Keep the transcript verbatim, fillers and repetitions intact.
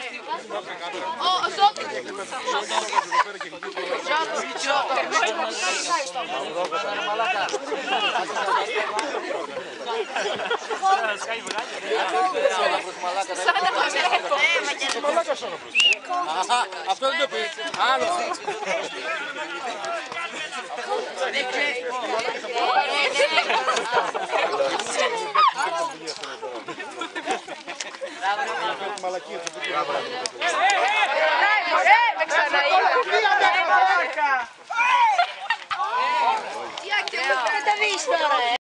O, sotto! Αυτό δεν το πεις. Άλλο. Μαλακίες. Με ξαναείδα. Τι άκρη, δεν τα δεις τώρα, ε.